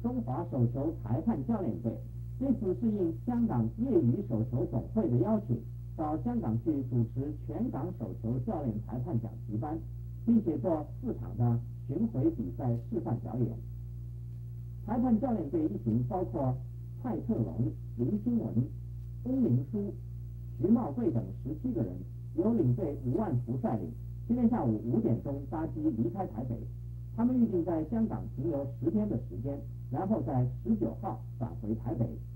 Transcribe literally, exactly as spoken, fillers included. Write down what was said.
中华手球裁判教练队。这次是应香港业余手球总会的邀请，到香港去主持全港手球教练裁判讲习班，并且做四场的巡回比赛示范表演。裁判教练队一行包括蔡特龙、林新文、翁明书、徐茂贵等十七个人，由领队吴万福率领。今天下午五点钟搭机离开台北，他们预定在香港停留十天的时间，然后在十九号返回台北。